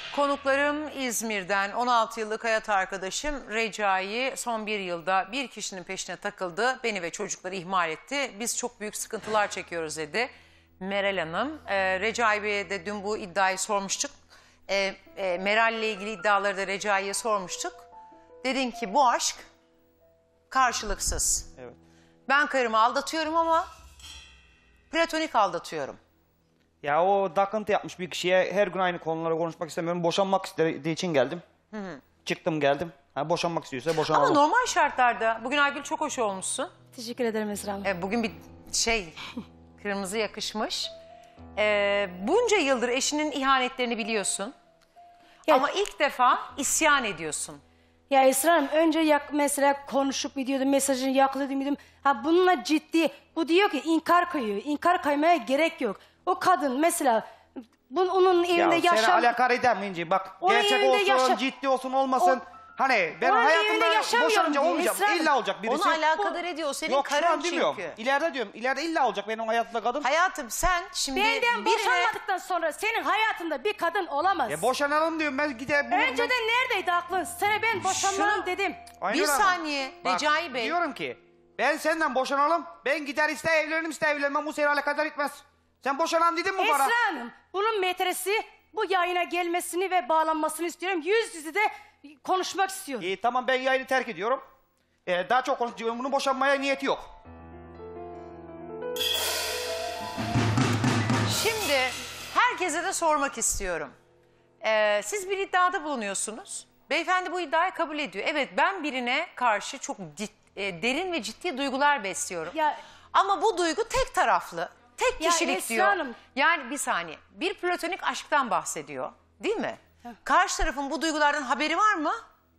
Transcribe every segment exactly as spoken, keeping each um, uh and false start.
Konuklarım İzmir'den on altı yıllık hayat arkadaşım Recai son bir yılda bir kişinin peşine takıldı. Beni ve çocukları ihmal etti. Biz çok büyük sıkıntılar çekiyoruz dedi Meral Hanım. Ee, Recai Bey'e de dün bu iddiayı sormuştuk. Ee, e, Meral ile ilgili iddiaları da Recai'ye sormuştuk. Dedin ki bu aşk karşılıksız. Evet. Ben karımı aldatıyorum ama platonik aldatıyorum. Ya o takıntı yapmış bir kişiye, her gün aynı konuları konuşmak istemiyorum. Boşanmak istediği için geldim. Hı hı. Çıktım geldim. Ha, boşanmak istiyorsa boşanalım. Ama normal şartlarda bugün Aygül çok hoş olmuşsun. Teşekkür ederim Esra Hanım. E, bugün bir şey kırmızı yakışmış. E, bunca yıldır eşinin ihanetlerini biliyorsun. Ya, ama ilk defa isyan ediyorsun. Ya Esra Hanım önce yak, mesela konuşup gidiyordum, mesajını yakalıyordum. Ha bununla ciddi. Bu diyor ki inkar kayıyor. İnkar kaymaya gerek yok. O kadın mesela bunun, onun evinde ya, yaşam... seni alakar eder mi İnci? Bak Onun gerçek olsun, yaşa... ciddi olsun olmasın. O... Hani ben Onun hayatımda boşanınca olmayacak. İlla olacak birisi. Onu alakadar ediyor. Senin Yok, karın çünkü. İleride diyorum. İleride illa olacak benim hayatımda kadın. Hayatım sen şimdi Benden birine... boşanmadıktan sonra senin hayatında bir kadın olamaz. Ya boşanalım diyorum ben gidelim. Önceden ben... neredeydi aklın? Sana ben boşanmalım Şunu... dedim. Aynen bir ama. saniye Bak, Recai Bey. Diyorum ki ben senden boşanalım. Ben gider ister evlenirim ister evlenmem. Bu seni alakadar etmez. Sen boşanalım dedin mi bana? Esra Hanım bunun metresi bu yayına gelmesini ve bağlanmasını istiyorum. Yüz yüze de konuşmak istiyorum. İyi tamam ben yayını terk ediyorum. Ee, daha çok konuşuyorum. Bunun boşanmaya niyeti yok. Şimdi herkese de sormak istiyorum. Ee, siz bir iddiada bulunuyorsunuz. Beyefendi bu iddiayı kabul ediyor. Evet ben birine karşı çok cid, e, derin ve ciddi duygular besliyorum. Ya, ama bu duygu tek taraflı. Tek Ya kişilik Esra diyor. Hanım. Yani bir saniye. Bir platonik aşktan bahsediyor. Değil mi? Karşı tarafın bu duygulardan haberi var mı?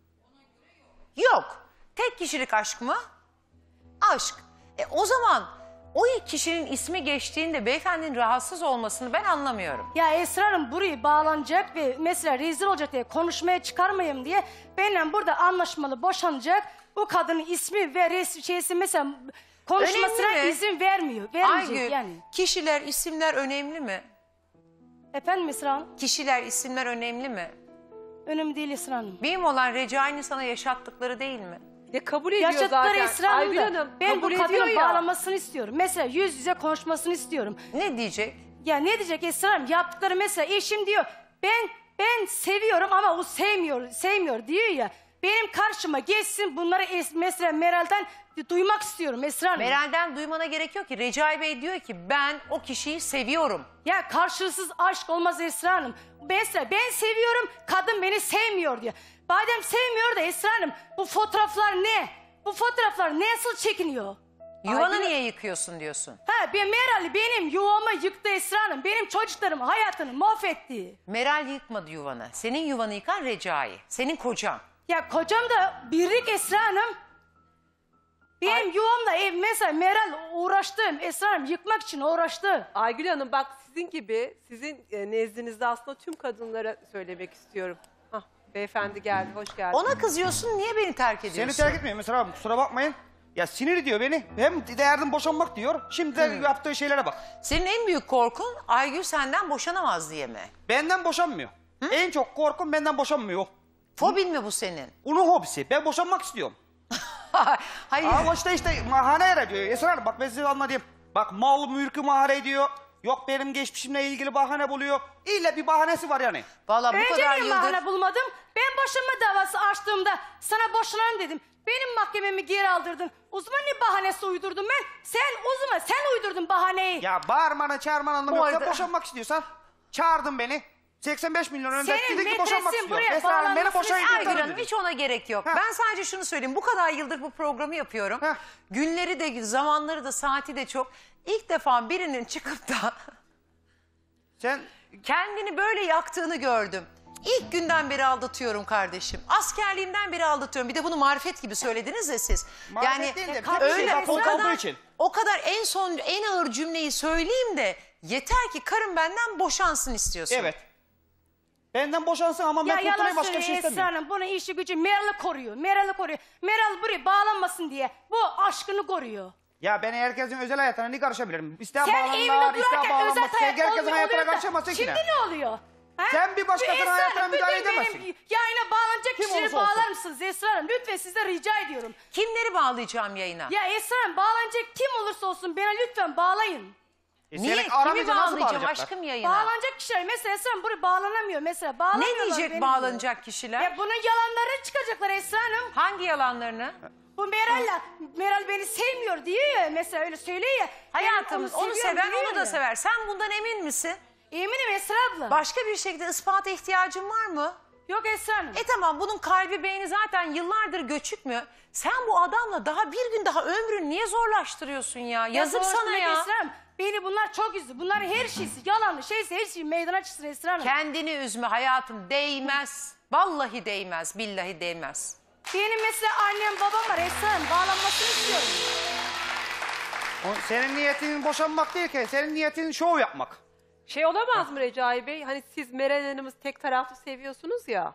Yok. Tek kişilik aşk mı? Aşk. E, o zaman o kişinin ismi geçtiğinde beyefendinin rahatsız olmasını ben anlamıyorum. Ya Esra Hanım burayı bağlanacak ve mesela rezil olacak diye konuşmaya çıkarmayayım diye benimle burada anlaşmalı boşanacak. Bu kadının ismi ve resim şeysi mesela konuşmasına Önemli mi? izin vermiyor. Vermeyecek Aygül, yani. kişiler, isimler önemli mi? Efendim Esra Hanım? Kişiler, isimler önemli mi? Önemli değil Esra Hanım. Mühim olan Recai'nin sana yaşattıkları değil mi? Ya kabul ediyor Yaşadıkları zaten. Esra Hanım Aygül da Hanım ben bu kabul ediyor kadının ya. bağlamasını istiyorum. Mesela yüz yüze konuşmasını istiyorum. Ne diyecek? Ya ne diyecek Esra Hanım? Yaptıkları mesela eşim diyor ben ben seviyorum ama o sevmiyor sevmiyor diyor ya. Benim karşıma geçsin bunları es, mesela Meral'den duymak istiyorum Esra Hanım. Meral'den duymana gerek yok ki. Recai Bey diyor ki ben o kişiyi seviyorum. Ya karşılıksız aşk olmaz Esra Hanım. Mesela ben seviyorum kadın beni sevmiyor diyor. Madem sevmiyor da Esra Hanım bu fotoğraflar ne? Bu fotoğraflar nasıl çekiniyor? Yuvanı Aygül- niye yıkıyorsun diyorsun? Ha ben Meral benim yuvamı yıktı Esra Hanım. Benim çocuklarım hayatını mahvetti. Meral yıkmadı yuvanı. Senin yuvanı yıkan Recai. Senin kocan. Ya kocam da birlik Esra Hanım. Benim Ay- yuvamda ev mesela Meral uğraştı. Esra Hanım yıkmak için uğraştı. Aygül Hanım bak sizin gibi sizin e, nezdinizde aslında tüm kadınlara söylemek istiyorum. Hah, beyefendi geldi, hoş geldin. Ona kızıyorsun, niye beni terk ediyorsun? Seni terk etmiyorum mesela abi, kusura bakmayın. Ya sinir ediyor beni. Hem derdim boşanmak diyor. Şimdi de yaptığı şeylere bak. Senin en büyük korkun Aygül senden boşanamaz diye mi? Benden boşanmıyor. En çok korkum benden boşanmıyor. Fobin mi bu senin? Onun hobisi. Ben boşanmak istiyorum. Hayır. Ama işte işte mahane yer diyor. Esra Hanım bak ben size anlatayım. Bak mal mülkü mahare ediyor. Yok benim geçmişimle ilgili bahane buluyor. İlla bir bahanesi var yani. Vallahi bu Önce kadar bir yıldır... bahane bulmadım. Ben boşanma davası açtığımda sana boşanalım dedim. Benim mahkememi geri aldırdın. O zaman ne bahanesi uydurdum ben? Sen o zaman sen uydurdun bahaneyi. Ya bağırmana çağırman anlamı Bu yoksa arada- boşanmak istiyorsan çağırdın beni. seksen beş milyon önünde Senin dedin ki boşanmak metresin istiyorum. buraya Esra Hanım beni bağlanmasını boşayın. istiyor. Aygül kurtarın Hanım dedi. hiç ona gerek yok. Heh. Ben sadece şunu söyleyeyim. Bu kadar yıldır bu programı yapıyorum. Heh. Günleri de, zamanları da, saati de çok. İlk defa birinin çıkıp da Sen kendini böyle yaktığını gördüm. İlk günden beri aldatıyorum kardeşim. Askerliğimden beri aldatıyorum. Bir de bunu marifet gibi söylediniz ya siz. Marifet yani değil de kalp bir şey öyle bak, o olduğu kadar, için. o kadar en son en ağır cümleyi söyleyeyim de yeter ki karım benden boşansın istiyorsun. evet. Benden boşansın ama Ya ben yalan kurtulayım başka bir şey söylüyor Esra istemiyorum. Hanım. Bunun işi gücü Meral'ı koruyor. Meral'ı koruyor. Meral buraya bağlanmasın diye bu aşkını koruyor. Ya ben herkesin özel hayatına ne karışabilirim? İster Sen evinde bağlanırlar, ister durarken özel bağlanmaz. Sen hayat herkesin olmuyor hayatına oluyor da karışamazsın ki şimdi ne? ne oluyor? Ha? Sen bir başkasının Esra hayatına Hanım, müdahale bütün edemezsin. Benim yayına bağlanacak Kim kişileri olursa olsun. bağlar mısınız Esra Hanım? Lütfen size rica ediyorum. Kimleri bağlayacağım yayına? Ya Esra Hanım bağlanacak kim olursa olsun bana lütfen bağlayın. E Niye? senin Kimi aramayınca nasıl bağlayacağım bağlayacaklar? aşkım yayına? Bağlanacak kişiler mesela Esra Hanım buraya bağlanamıyor mesela. Ne Bağlamıyorlar diyecek beni. bağlanacak kişiler? Ya bunun yalanları çıkacaklar Esra Hanım. Hangi yalanlarını? Bu Meral'la, Meral beni sevmiyor diyor ya mesela öyle söylüyor ya. Hayatım Ben onu seviyorum seven diyor onu da ya. sever. Sen bundan emin misin? Eminim Esra abla. Başka bir şekilde ispata ihtiyacın var mı? Yok Esra Hanım. E tamam bunun kalbi beyni zaten yıllardır göçük mü? Sen bu adamla daha bir gün daha ömrünü niye zorlaştırıyorsun ya? Yazık sana doğrusu ya. Esra Hanım, beni bunlar çok üzdü. Bunların her şeysi yalanlı şeyse her şey meydana çıksın Esra Hanım. Kendini üzme hayatım, değmez. Vallahi değmez, billahi değmez. Benim mesela annem babam var Esra Hanım. Bağlanmasını istiyorum. O- Senin niyetin boşanmak değil ki. Senin niyetin şov yapmak. Şey olamaz mı Recai Bey? Hani siz Meral Hanım'ı tek taraflı seviyorsunuz ya.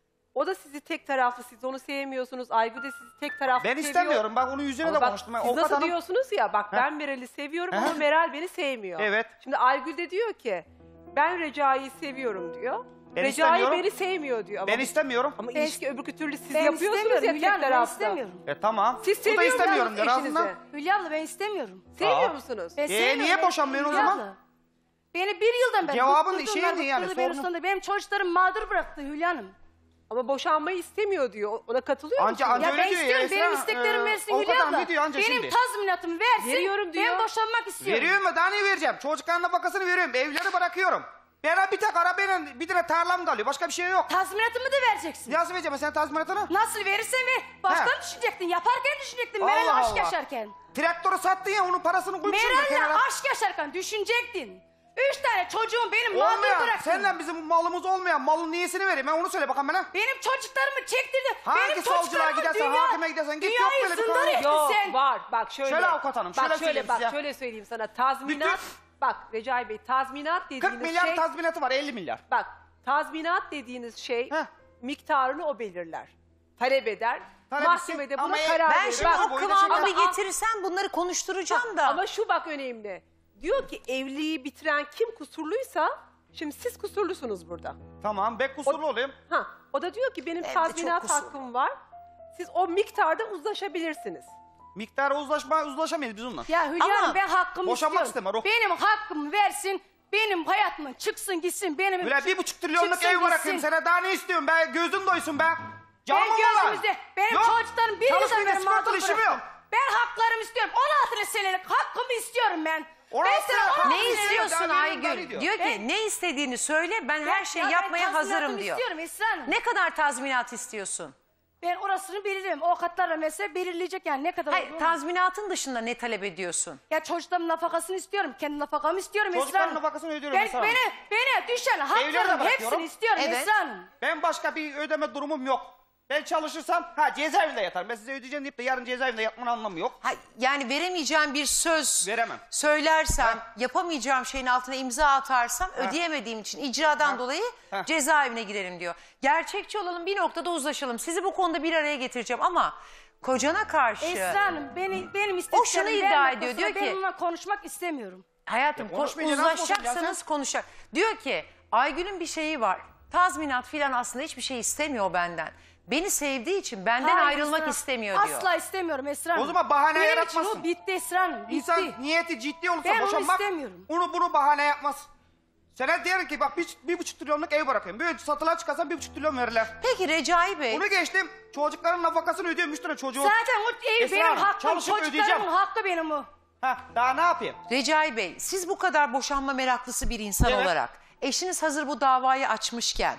O da sizi tek taraflı, siz onu sevmiyorsunuz. Aygül de sizi tek taraflı Ben seviyor. istemiyorum. Bak onun yüzüne Ama de bak, konuştum. Ben siz avukat nasıl hanım- diyorsunuz ya, bak Heh. ben Meral'i seviyorum Heh. ama Meral beni sevmiyor. Evet. Şimdi Aygül de diyor ki ben Recai'yi seviyorum diyor. Ben Recai istemiyorum. beni sevmiyor diyor. Ama, Ben istemiyorum. ama Ben- ilişki öbür türlü siz Ben yapıyorsunuz istemiyorum ya Hülya tek abla, ben taraflı. istemiyorum. E tamam. Siz Bu da seviyor istemiyorum musunuz der eşinizi? ağzından. Hülya abla ben istemiyorum. Sevmiyor Aa. musunuz? Ben Ee, sevmiyorum. niye Ben- boşanmıyorsun o Hülya zaman? abla, Beni bir yıldan beri Cevabın bıktırdı, şeydi onlar yani, bıktırdı beni sorunu- sonunda. Benim çocuklarım mağdur bıraktı Hülya Hanım. Ama boşanmayı istemiyor diyor. Ona katılıyor Anca- musunuz? anca- Ya öyle ben diyor ya istiyorum Esra, benim isteklerim e, versin avukat Hülya hanım abla. ne diyor anca Benim şimdi? tazminatımı versin. Veriyorum diyor. Ben boşanmak istiyorum. Veriyorum mu? Daha ne vereceğim? Çocukların nafakasını veriyorum. Evleri bırakıyorum. Bana bir tek arabayla bir tane tarlam kalıyor. Başka bir şey yok. Tazminatımı da vereceksin. Nasıl vereceğim sen tazminatını? Nasıl verirsen ver. Baştan He. düşünecektin. Yaparken düşünecektin. Allah Meral'le aşk Allah. yaşarken. Traktörü sattın ya onun parasını koymuşsun da kenara. Meral'le aşk yaşarken düşünecektin. Üç tane çocuğum benim mağdur Olmayan, bıraktın. senden bizim malımız olmayan malın niyesini vereyim. Ben onu söyle bakalım bana. Benim çocuklarımı çektirdin. Hangi benim savcılığa çocuklarımı gidersen, dünya- hakime gidersen git, yok dünyayı böyle bir zindan kanun. ettin Yok sen. var. Bak şöyle. Şöyle avukat hanım, şöyle Bak şöyle söyleyeyim bak size. şöyle söyleyeyim sana. Tazminat. Bütün- Bak Recai Bey tazminat dediğiniz kırk milyar şey. tazminatı var elli milyar. Bak tazminat dediğiniz şey Heh. miktarını o belirler. Talep eder. Talep Mahkemede etsin buna ama e- karar Ben verir. şimdi Bak, o boyunda kıvama çeker. bir getirsem bunları konuşturacağım da. Ama şu bak önemli. Diyor ki evliliği bitiren kim kusurluysa, şimdi siz kusurlusunuz burada. Tamam ben kusurlu olayım. Ha, o da diyor ki benim Hem de tazminat çok kusurlu. hakkım var. Siz o miktarda uzlaşabilirsiniz. Miktara uzlaşma, uzlaşamayız biz onunla. Ya Hülya Ama Hanım ben hakkımı boşanmak istiyorum. istemem, o- Benim hakkımı versin. Benim hayatımın çıksın gitsin. Benim Böyle bir buçuk trilyonluk çıksın, ev bırakayım gitsin. sana, daha ne istiyorsun be? Gözün doysun be. Canım Ben gözümüzde, benim çocuklarım bir yıldan çalışmayınca beri sigortalı mağdur işim bıraktım. yok. Ben haklarımı istiyorum. on altı senelik hakkımı istiyorum ben. on Ben altı sana senelik on altı Ne hakkını senelik- istiyorsun daha benim Aygül? diyor. Diyor ki Ben- ne istediğini söyle ben her şeyi Ya yapmaya ben hazırım tazminatımı diyor. istiyorum Esra Hanım. Ne kadar tazminat istiyorsun? Ben orasını bilirim. O avukatlarla mesela belirleyecek yani ne kadar Hayır, olduğunu. tazminatın dışında ne talep ediyorsun? Ya çocuklarımın nafakasını istiyorum. Kendi nafakamı istiyorum Esra Çocukların Hanım. nafakasını ödüyorum Ben, Esra Hanım. beni, beni düşen Evlerine haklarım bırakıyorum. hepsini istiyorum Evet. Esra Hanım. Ben başka bir ödeme durumum yok. Ben çalışırsam ha cezaevinde yatarım. Ben size ödeyeceğim deyip de yarın cezaevinde yatmanın anlamı yok. Ha, yani veremeyeceğim bir söz Veremem. söylersem, yapamayacağım şeyin altına imza atarsam ödeyemediğim için icradan Ha. dolayı Ha. cezaevine girerim diyor. Gerçekçi olalım, bir noktada uzlaşalım. Sizi bu konuda bir araya getireceğim ama kocana karşı Esra Hanım beni, benim isteklerim O şunu iddia vermek ediyor, olsa diyor ben ki- onunla konuşmak istemiyorum. hayatım Ya konuşmayınca nasıl uzlaşacaksanız konuşacaksın? konuşacak. Diyor ki Aygül'ün bir şeyi var. Tazminat filan aslında hiçbir şey istemiyor benden. Beni sevdiği için benden Hayır ayrılmak Esra, istemiyor diyor. Asla istemiyorum Esra Hanım. O zaman bahane Benim yaratmasın. için o bitti Esra Hanım. Bitti. İnsan niyeti ciddi olursa Ben onu boşanmak, istemiyorum. onu bunu bahane yapmaz. Sana derim ki bak bir, bir buçuk trilyonluk ev bırakayım. Böyle satıla çıkarsan bir buçuk trilyon verirler. Peki Recai Bey, Bunu geçtim. Çocukların nafakasını ödüyorum. Üç tane çocuğum. Zaten o ev Esra benim Hanım, hakkım. çalışıp Çocuklarımın ödeyeceğim. hakkı benim o. Ha, daha ne yapayım? Recai Bey, siz bu kadar boşanma meraklısı bir insan Evet. olarak eşiniz hazır bu davayı açmışken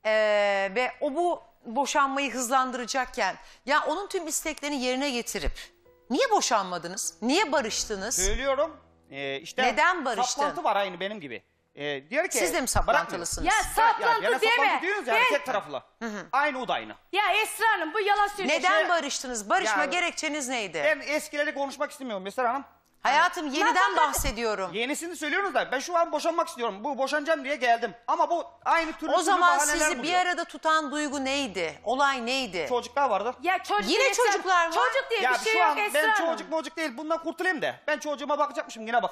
eee, ve o bu boşanmayı hızlandıracakken ya onun tüm isteklerini yerine getirip niye boşanmadınız? Niye barıştınız? Söylüyorum. Ee, işte Neden barıştın? Saplantı var aynı benim gibi. Ee, diyor ki, Siz de mi saplantılısınız? Ya bırakmıyor. saplantı ya, yani deme. saplantı diyoruz ya, yani Ben- tek taraflı. Aynı o da aynı. Ya Esra Hanım bu yalan söylüyor. Neden şey- barıştınız? Barışma Ya- gerekçeniz neydi? Ben eskileri konuşmak istemiyorum Mesela Hanım. Hayatım yeniden Nafaka- bahsediyorum. Yenisini söylüyorsunuz da ben şu an boşanmak istiyorum. Bu boşanacağım diye geldim. Ama bu aynı türlü O türlü zaman bahaneler sizi bir buluyor. arada tutan duygu neydi? Olay neydi? Çocuklar vardı. Ya çocuk Yine Esra- çocuklar var. Çocuk diye Ya bir şey şu yok an Esra ben Hanım. çocuk mocuk değil bundan kurtulayım da ben çocuğuma bakacakmışım yine bakarım.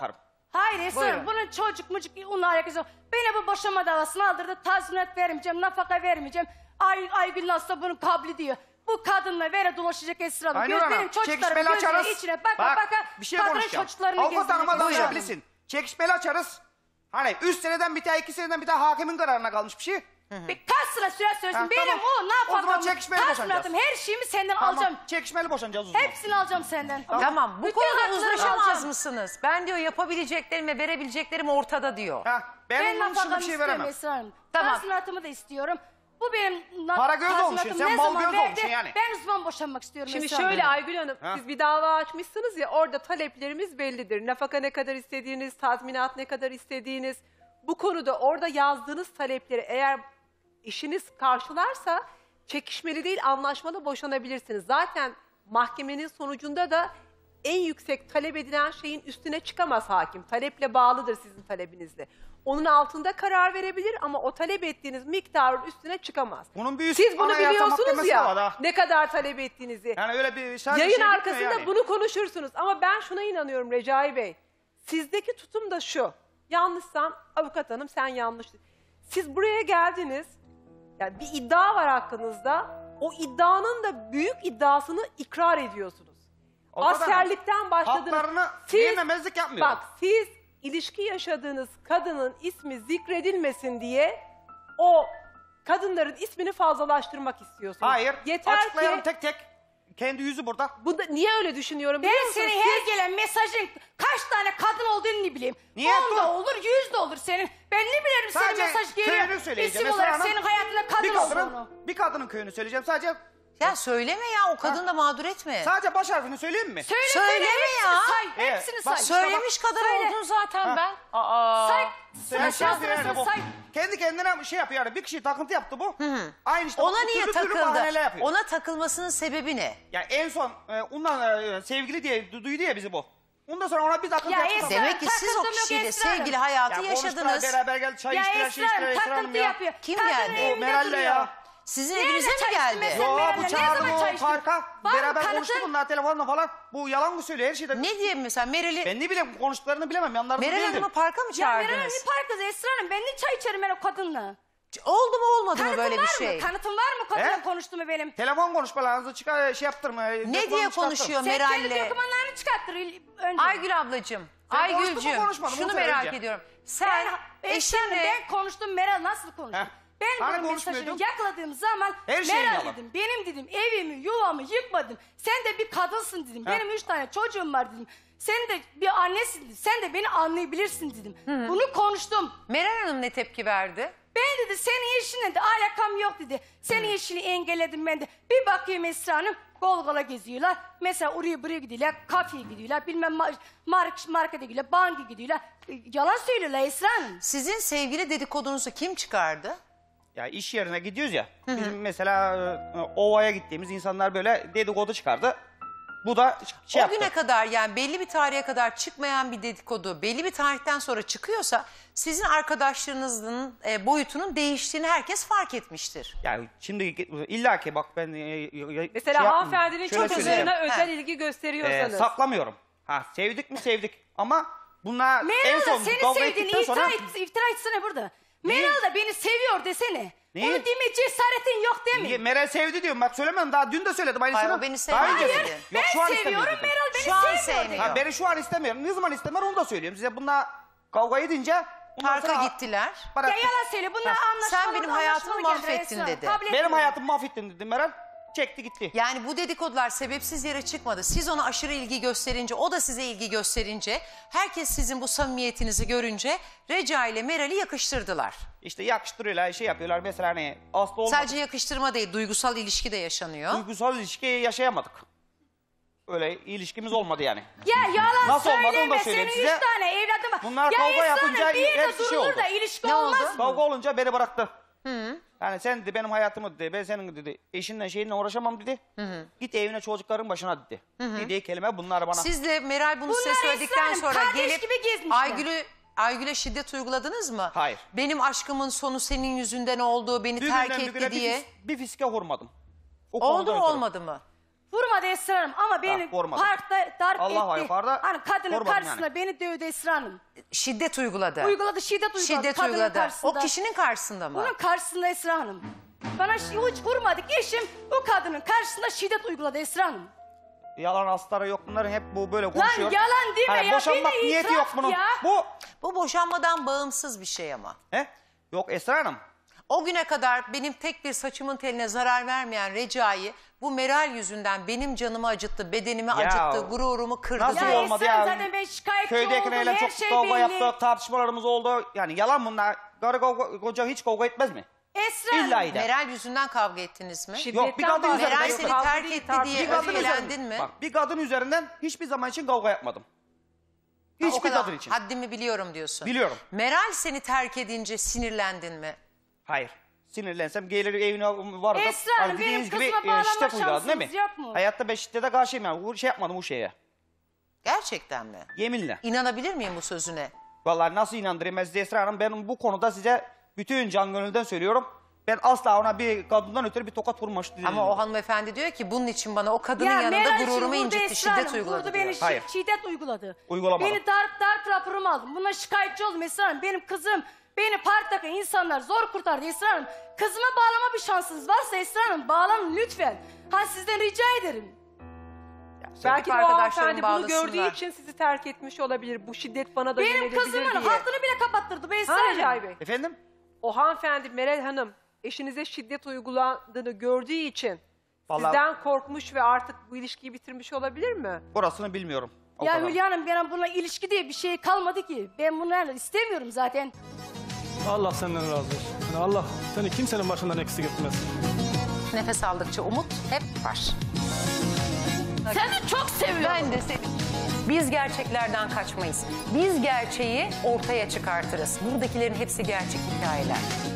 Hayır Esra Buyurun. Hanım, bunun çocuk mucuk onunla alakası yok. Beni bu boşanma davasına aldırdı. Tazminat vermeyeceğim, nafaka vermeyeceğim. Ay, Aygül nasıl bunun kabli diyor. Bu kadınla vere dolaşacak Esra Hanım. Aynen Göz, öyle. benim çocuklarım Çekişmeli gözünün açarız. içine baka Bak, baka bir şey kadının konuşacağım. çocuklarını Avukat hanıma gezdirecek. Buyurun. danışabilirsin. Çekişmeli açarız. Hani üç seneden bir tane, iki seneden bir tane hakimin kararına kalmış bir şey. Bir kaç sıra süre söylesin. Ha, Benim tamam. o ne O zaman yapacağım? çekişmeli boşanacağız. Tazminatım, her şeyimi senden Tamam, alacağım. çekişmeli boşanacağız o zaman. Hepsini alacağım senden. Tamam bu Bütün konuda hakları uzlaşamaz alacağım. mısınız? Ben diyor yapabileceklerim ve verebileceklerim ortada diyor. Ha, ben, Ben onun dışında nafakamı bir şey istiyorum veremem. Esra Hanım. Tamam. Tazminatımı da istiyorum. Bu benim na- Para göz tazminatım olmuşsun, sen ne mal zaman göz verdi? olmuşsun yani. Ben o zaman boşanmak istiyorum Şimdi Esra şöyle Hanım. Aygül Hanım, Ha. siz bir dava açmışsınız ya, orada taleplerimiz bellidir. Nafaka ne kadar istediğiniz, tazminat ne kadar istediğiniz. Bu konuda orada yazdığınız talepleri eğer işiniz karşılarsa çekişmeli değil anlaşmalı boşanabilirsiniz. Zaten mahkemenin sonucunda da en yüksek talep edilen şeyin üstüne çıkamaz hakim. Taleple bağlıdır sizin talebinizle. Onun altında karar verebilir ama o talep ettiğiniz miktarın üstüne çıkamaz. Bunun bir üst Siz bunu anayasa biliyorsunuz mahkemesi ya var ha. ne kadar talep ettiğinizi. Yani öyle bir sadece Yayın şey gitmiyor arkasında yani. bunu konuşursunuz ama ben şuna inanıyorum Recai Bey. Sizdeki tutum da şu. Yanlışsam avukat hanım sen yanlıştın. Siz buraya geldiniz. Yani bir iddia var hakkınızda. O iddianın da büyük iddiasını ikrar ediyorsunuz. O kadar. Askerlikten başladınız. Haklarını yememezlik yapmıyorum. Bak siz ilişki yaşadığınız kadının ismi zikredilmesin diye o kadınların ismini fazlalaştırmak istiyorsunuz. Hayır. Yeter Açıklayalım ki tek tek. Kendi yüzü burada. bu da, niye öyle düşünüyorum biliyor Ben musunuz? senin her gelen mesajın kaç tane kadın olduğunu ne bileyim. Niye On da bu? olur, yüz de olur senin. Ben ne bilirim senin Sadece mesaj köyünü geliyor. söyleyeceğim. İsim Esra olarak Hanım, senin hayatında kadın bir kadının, olduğunu. bir kadının köyünü söyleyeceğim. Sadece Ya söyleme ya o kadını da mağdur etme. sadece baş harfini söyleyeyim mi? Söyle Söyleme söyle hepsini ya. say. Evet, Hepsini bak say. Söylemiş kadar Söyle. oldun zaten Ha. ben. Aa. Say. Sen Sıra şey sıra yapıyor yani sıra bu. say. Kendi kendine şey yapıyor yani. Bir kişi takıntı yaptı bu. Aynı işte. Ona bu niye türlü türlü takıldı? bahaneler yapıyor. Ona takılmasının sebebi ne? Ya en son e, ondan e, sevgili diye du- duydu ya bizi bu. Ondan sonra ona bir takıntı Ya yaptı. Esra- Demek ki siz o takıldım yok kişiyle Esra Hanım. sevgili hayatı Ya konuştular, yaşadınız. beraber geldi çay Ya içtiler, şey Esra içtiler Hanım Esra Hanım takıntı ya. yapıyor. Kim Kadının geldi? evinde Meral'le duruyor. ya. Sizin Nerede evinize mi çay geldi? içtin mesela? Yo Meral'le bu ne çağırdı zaman bu çay içtin? parka. Var mı Beraber kanıtın? konuştuk bunlar telefonla falan. Bu yalan mı söylüyor her şeyde? Ne diye mesela Meral'i Ben ne bileyim konuştuklarını bilemem yanlarında Meral değildim. Hanım'ı parka mı Ya Meral Hanım çağırdınız? ne parkı Esra Hanım? Ben ne çay içerim ben o kadınla? Oldu mu olmadı mı Kanıtın böyle var bir şey? mı? Kanıtın var mı kadınla He? konuştuğumu benim? Telefon konuşmalarınızı çıkar şey yaptırma. Ne diye konuşuyor Sen kendi Meral'le? dokümanlarını çıkarttır il- önce. Aygül ablacığım, Sen konuştun mu, Aygül'cüm konuşmadın mı? şunu Onu merak söyle. ediyorum. Ben, Sen Esra Hanım, eşinle... ben konuştum Meral nasıl konuştu? Heh. Ben Hani bunun mesajını konuşmuyordun? yakaladığım zaman Her şeyin Meral yalan. dedim benim dedim evimi yuvamı yıkmadın. Sen de bir kadınsın dedim. Heh. Benim üç tane çocuğum var dedim. Sen de bir annesin dedim. Sen de beni anlayabilirsin dedim. Bunu konuştum. Meral Hanım ne tepki verdi? Ben dedi senin eşinle de alakam yok dedi. Senin eşini engelledim ben de. Bir bakayım Esra Hanım kol kola geziyorlar. Mesela oraya buraya gidiyorlar, kafeye gidiyorlar, bilmem mar mark markete gidiyorlar, banka gidiyorlar. E, Yalan söylüyorlar Esra Hanım. Sizin sevgili dedikodunuzu kim çıkardı? Ya iş yerine gidiyoruz ya. Bizim mesela e, ovaya gittiğimiz insanlar böyle dedikodu çıkardı. Bu da şey o yaptı. güne kadar yani belli bir tarihe kadar çıkmayan bir dedikodu belli bir tarihten sonra çıkıyorsa sizin arkadaşlarınızın e, boyutunun değiştiğini herkes fark etmiştir. Yani şimdi illa ki bak ben e, e, Mesela şey yap- hanımefendinin şöyle çok söyleyeceğim. üzerine özel He. ilgi E, gösteriyorsanız. saklamıyorum. Ha sevdik mi sevdik ama bunlar en Meral son da seni kavga sevdiğini ettikten iftira, sonra et, iftira etsene burada. Neyi? Meral da beni seviyor desene. Neyi? Onu deme cesaretin yok değil mi? Niye? Meral sevdi diyorum bak söylemem daha dün de söyledim aynısını. Hayır, o beni Daha sevmedi önce dedi. söyledim. Ben Yok, şu an seviyorum istemiyorum dedim. Meral beni Şu an sevmiyor sevmiyor. diyor. Ha, beni şu an istemiyorum. Ne zaman istemiyorum onu da söylüyorum size. Bunlar kavga edince ondan Parka sonra- gittiler. Bırak- Ya yalan söyle bunlar Ha, anlaşmalı. sen benim hayatımı anlaşmalı geldi mahvettin Esra. dedi. Kabul Benim etmiyorum. hayatımı mahvettin dedi Meral. Çekti gitti. Yani bu dedikodular sebepsiz yere çıkmadı. Siz ona aşırı ilgi gösterince, o da size ilgi gösterince, herkes sizin bu samimiyetinizi görünce Recai ile Meral'i yakıştırdılar. İşte yakıştırıyorlar, şey yapıyorlar. Mesela hani aslı olmadı. Sadece yakıştırma değil, duygusal ilişki de yaşanıyor. Duygusal ilişki yaşayamadık. Öyle ilişkimiz olmadı yani. Ya yalan Nasıl olmadı onu da söyleme söyleyeyim senin size. üç tane evladım var. Bunlar ya kavga Esra yapınca Hanım, bir yerde hepsi şey durulur oldu. da ilişki Ne olmaz oldu? mı? Kavga olunca beni bıraktı. Yani sen dedi benim hayatımı dedi, ben senin dedi eşinle şeyinle uğraşamam dedi. Git evine çocukların başına dedi. Dediği kelime bunlar bana. Siz de Meral bunu size Bunlar söyledikten İslam'ın sonra kardeş gelip gibi gezmişler. Aygül'ü Aygül'e şiddet uyguladınız mı? Hayır. Benim aşkımın sonu senin yüzünden oldu, beni Bir terk günden bir etti güne diye. bir, fis- bir fiske vurmadım. O Oldu konudan mu ötürü. olmadı mı? Vurmadı Esra Hanım ama beni vurmadı. parkta darp Allah var etti. yukarıda, Hani kadının vurmadım karşısında yani. beni dövdü Esra Hanım. Şiddet uyguladı. Uyguladı, şiddet uyguladı. Şiddet kadının uyguladı. karşısında. O kişinin karşısında mı? Bunun karşısında Esra Hanım. Bana şi- hiç vurmadık. Eşim o kadının karşısında şiddet uyguladı Esra Hanım. Yalan astarı yok bunların, hep bu böyle konuşuyor. yalan deme Hani ya, boşanmak beni niyeti itiraf yok bunun. ya. Bu Bu boşanmadan bağımsız bir şey ama. he? Yok Esra Hanım. O güne kadar benim tek bir saçımın teline zarar vermeyen Recai bu Meral yüzünden benim canımı acıttı, bedenimi acıttı, gururumu kırdı. Nasıl diyor. Ya olmadı Esra ya? Hanım zaten ben şikayetçi Köydekilerle oldum. Her çok şey kavga belli. yaptık, tartışmalarımız oldu. Yani yalan bunlar. Karı kavga, koca hiç kavga etmez mi? Esra Hanım. İlla eder. Meral yüzünden kavga ettiniz mi? Şiddetten Yok, bir kadın bahsediyor. üzerinde- Meral seni Kavga terk değil, etti tartışma diye Bir kadın değil. öfkelendin üzerinden, mi? bak, bir kadın üzerinden hiçbir zaman için kavga yapmadım. Ha, o Hiçbir kadar kadın için. haddimi biliyorum diyorsun. Biliyorum. Meral seni terk edince sinirlendin mi? Hayır. Sinirlensem gelir evine vardı. Esra Hanım, benim dediğiniz gibi kızıma bağlanma şiddet uyguladı değil mi? şansınız yok mu? Hayatta ben şiddete karşıyım yani. Bu şey yapmadım bu şeye. Gerçekten mi? Yeminle. İnanabilir miyim bu sözüne? Vallahi nasıl inandırayım ben size Esra Hanım? Ben bu konuda size bütün can gönülden söylüyorum. Ben asla ona bir kadından ötürü bir tokat vurmamış değilim. Ama o hanımefendi diyor ki bunun için bana o kadının Ya yanında Meral için gururumu vurdu incitti, Esra şiddet Hanım, uyguladı vurdu diyor. beni, şi- Hayır. şiddet uyguladı. Uygulamadı. Beni darp darp raporumu aldım. Bundan şikayetçi oldum Esra Hanım. Benim kızım, beni parktaki insanlar zor kurtardı Esra Hanım. Kızıma bağlama bir şansınız varsa Esra Hanım bağlanın lütfen. Ha sizden rica ederim. Belki de o arkadaşlarım hanımefendi bunu gördüğü bağlasınlar. için sizi terk etmiş olabilir. Bu şiddet bana da Benim yönelebilir kızımın diye. hattını bile kapattırdı bu Esra Ha Hanım. Recai Bey. Efendim? O hanımefendi Meral Hanım eşinize şiddet uygulandığını gördüğü için Vallahi- sizden korkmuş ve artık bu ilişkiyi bitirmiş olabilir mi? Burasını bilmiyorum. O Ya kadar. Hülya Hanım benim bununla ilişki diye bir şey kalmadı ki. Ben bunlarla istemiyorum zaten. Allah senden razı olsun. Yani Allah seni kimsenin başından eksik etmez. Nefes aldıkça umut hep var. Seni çok seviyorum. Ben de seni. Biz gerçeklerden kaçmayız. Biz gerçeği ortaya çıkartırız. Buradakilerin hepsi gerçek hikayeler.